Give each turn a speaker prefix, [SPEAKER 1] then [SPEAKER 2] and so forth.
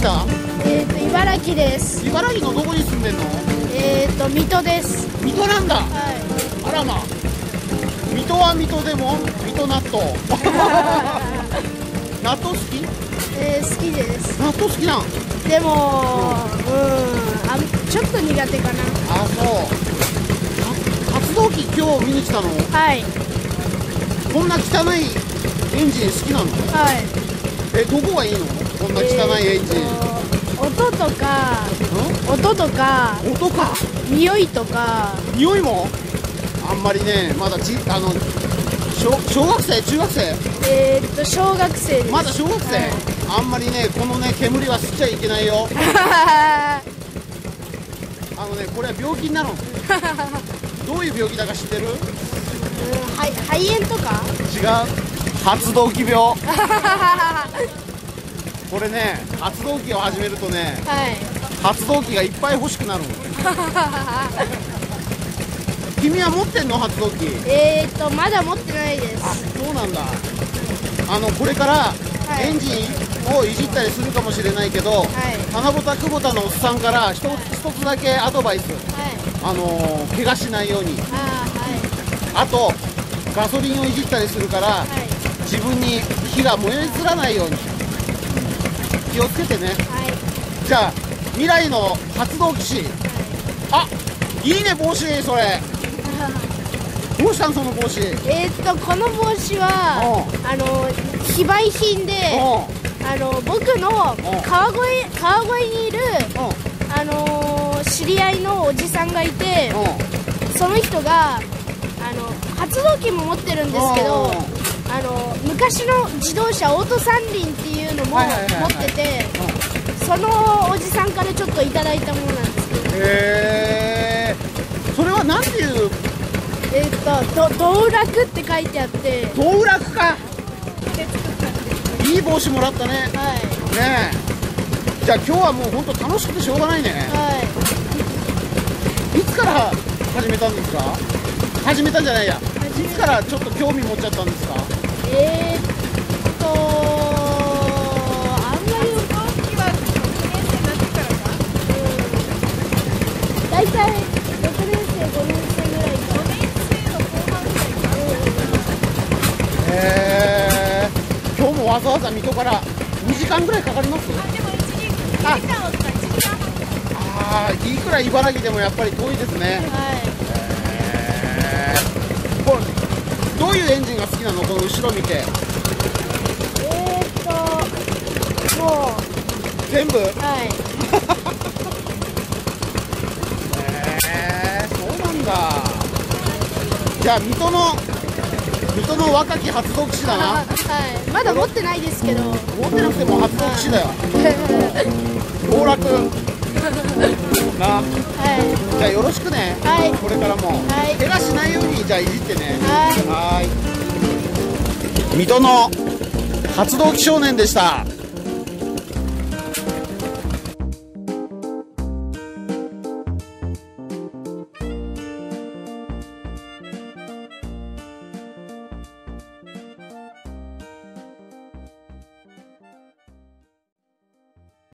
[SPEAKER 1] 来た？
[SPEAKER 2] 茨城です。
[SPEAKER 1] 茨城のどこに住んでんの？
[SPEAKER 2] 水戸です。
[SPEAKER 1] 水戸なんだ。
[SPEAKER 2] はい。
[SPEAKER 1] あらま。水戸は水戸でも水戸納豆。納豆好き？
[SPEAKER 2] 好きです。
[SPEAKER 1] 納豆好きなん？
[SPEAKER 2] でも、ちょっと苦手かな。
[SPEAKER 1] あ、そう。発動機今日見に来たの？
[SPEAKER 2] はい。
[SPEAKER 1] こんな汚いエンジン好きなの？
[SPEAKER 2] はい。
[SPEAKER 1] どこがいいの？こんな汚いエンジン。
[SPEAKER 2] 音とか、
[SPEAKER 1] 音か。
[SPEAKER 2] 匂いとか。
[SPEAKER 1] 匂いも？あんまりね、まだ小学生、中学生？
[SPEAKER 2] 小学生です。
[SPEAKER 1] まだ小学生？はい、あんまりね、このね、煙は吸っちゃいけないよ。これは病気になるの。どういう病気だか知ってる？
[SPEAKER 2] 肺炎とか？
[SPEAKER 1] 違う。発動機病。これね、発動機を始めるとね、はい、発動機がいっぱい欲しくなるの。君は持ってんの？発動機。
[SPEAKER 2] まだ持ってないです。
[SPEAKER 1] あ、そうなんだ。これからエンジンをいじったりするかもしれないけど、はい、花ぼた久保田のおっさんから一つだけアドバイス。はい、怪我しないように。あとガソリンをいじったりするから、はい、自分に火が燃え移らないように気をつけてね。はい、じゃあ未来の発動機師、はい、いいね帽子それ。どうしたんその帽子？
[SPEAKER 2] この帽子は非売品で、僕の川越にいる知り合いのおじさんがいて、その人が発動機も持ってるんですけど、昔の自動車オート三輪っていうのも持ってて、そのおじさんからちょっといただいたものなんですけど。
[SPEAKER 1] それは何ていう？
[SPEAKER 2] 道楽って書いてあって。
[SPEAKER 1] 道楽か。いい帽子もらったね。はい。ねえ。じゃあ今日はもう本当楽しくてしょうがないね。はい。いつから始めたんですか？始めたんじゃないや。いつからちょっと興味持っちゃったんですか？
[SPEAKER 2] あんまり動きは6年生になってからか。大体6年生、5年生ぐらいか。5年生の後半ぐらいか。
[SPEAKER 1] 今日もわざわざ水戸から2時間ぐらいかかります？
[SPEAKER 2] でも1時間は1時間半。
[SPEAKER 1] いくら茨城でもやっぱり遠いですね。はい。これどういうエンジンが好きなの？この後ろ見て。もう全部？はい。そうなんだ。じゃあ水戸の若き発動機師だな。はい。まだ持ってないですけど。持ってなくても発動機師だよ。道楽。な。はい。じゃあよろしくね。はい。これからも。はい。怪我しないようにじゃあいじってね。はい。水戸の発動機少年でした。